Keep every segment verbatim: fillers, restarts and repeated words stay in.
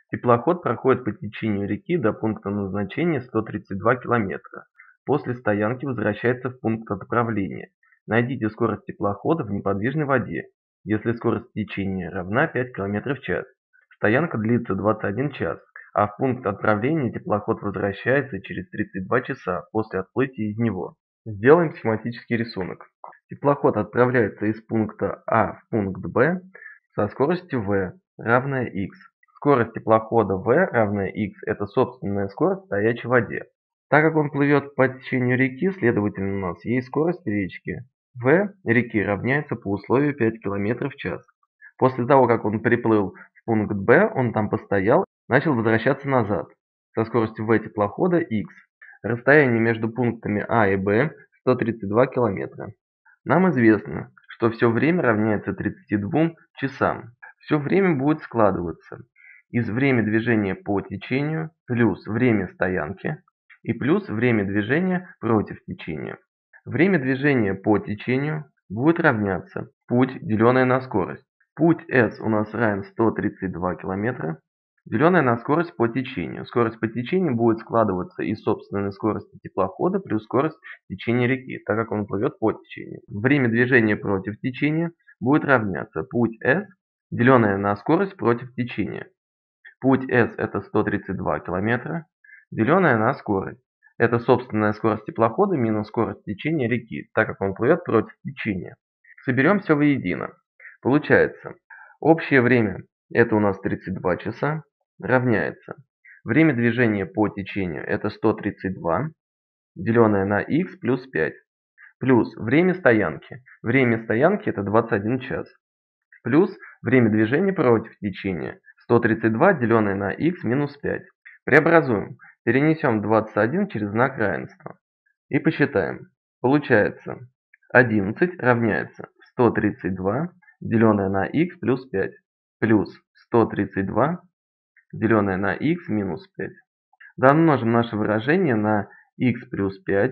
Теплоход проходит по течению реки до пункта назначения сто тридцать два километра. После стоянки возвращается в пункт отправления. Найдите скорость теплохода в неподвижной воде, если скорость течения равна пять километров в час. Стоянка длится двадцать один час, а в пункт отправления теплоход возвращается через тридцать два часа после отплытия из него. Сделаем схематический рисунок. Теплоход отправляется из пункта А в пункт Б со скоростью v равная x. Скорость теплохода v равная x – это собственная скорость в стоячей воде. Так как он плывет по течению реки, следовательно, у нас есть скорость речки. v реки равняется по условию пять километров в час. После того, как он приплыл в пункт Б, он там постоял, начал возвращаться назад со скоростью v теплохода x. Расстояние между пунктами А и Б – сто тридцать два километра. Нам известно, что все время равняется тридцати двум часам. Все время будет складываться из время движения по течению плюс время стоянки и плюс время движения против течения. Время движения по течению будет равняться путь, деленное на скорость. Путь s у нас равен сто тридцать два километра, деленное на скорость по течению. Скорость по течению будет складываться из собственной скорости теплохода плюс скорость течения реки, так как он плывет по течению. Время движения против течения будет равняться путь s, деленное на скорость против течения. Путь s это сто тридцать два километра, деленное на скорость. Это собственная скорость теплохода минус скорость течения реки, так как он плывет против течения. Соберем все воедино. Получается, общее время это у нас тридцать два часа, равняется время движения по течению это сто тридцать два, деленное на x плюс пять, плюс время стоянки. Время стоянки это двадцать один час, плюс время движения против течения сто тридцать два, деленное на x минус пять. Преобразуем. Перенесем двадцать один через знак равенства. И посчитаем. Получается одиннадцать равняется сто тридцать два, деленное на x плюс пять, плюс сто тридцать два, деленное на x минус пять. Домножим наше выражение на x плюс пять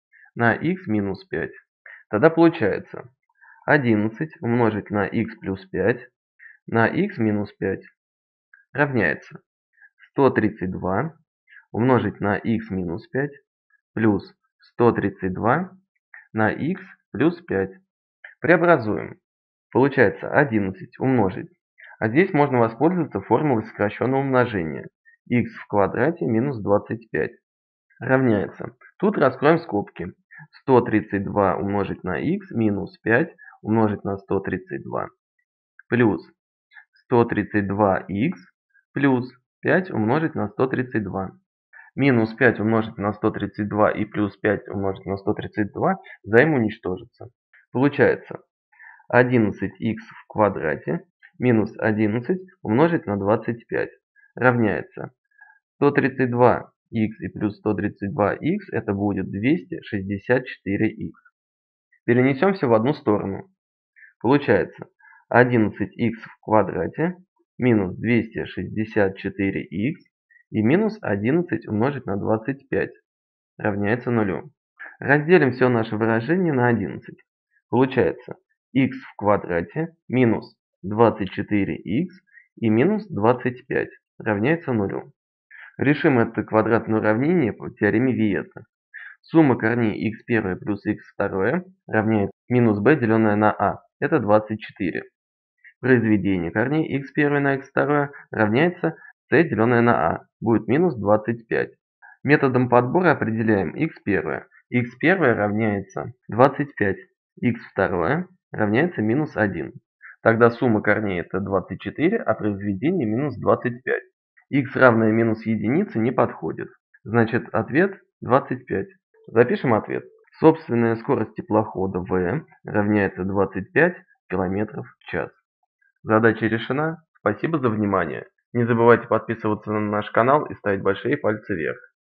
на x минус пять. Тогда получается одиннадцать умножить на x плюс пять на x минус пять равняется сто тридцать два умножить на x минус пять плюс сто тридцать два на x плюс пять. Преобразуем. Получается одиннадцать умножить. А здесь можно воспользоваться формулой сокращенного умножения. X в квадрате минус двадцать пять равняется. Тут раскроем скобки. сто тридцать два умножить на x минус пять умножить на сто тридцать два плюс сто тридцать два икс плюс пять умножить на сто тридцать два. Минус пять умножить на сто тридцать два и плюс пять умножить на сто тридцать два взаимоуничтожатся. Получается одиннадцать икс в квадрате минус одиннадцать умножить на двадцать пять равняется сто тридцать два икс и плюс сто тридцать два икс это будет двести шестьдесят четыре икс. Перенесем все в одну сторону. Получается одиннадцать икс в квадрате минус двести шестьдесят четыре икс и минус одиннадцать умножить на двадцать пять равняется нулю. Разделим все наше выражение на одиннадцать. Получается х в квадрате минус двадцать четыре икс и минус двадцать пять равняется нулю. Решим это квадратное уравнение по теореме Виета. Сумма корней х1 плюс х2 равняется минус b, деленное на а. Это двадцать четыре. Произведение корней х1 на х2 равняется c, деленное на а. Будет минус двадцать пять. Методом подбора определяем х1. х1 равняется двадцать пять. х2 равняется минус один. Тогда сумма корней это двадцать четыре, а произведение минус двадцать пять. Х равное минус единице не подходит. Значит, ответ двадцать пять. Запишем ответ. Собственная скорость теплохода v равняется двадцать пять километров в час. Задача решена. Спасибо за внимание. Не забывайте подписываться на наш канал и ставить большие пальцы вверх.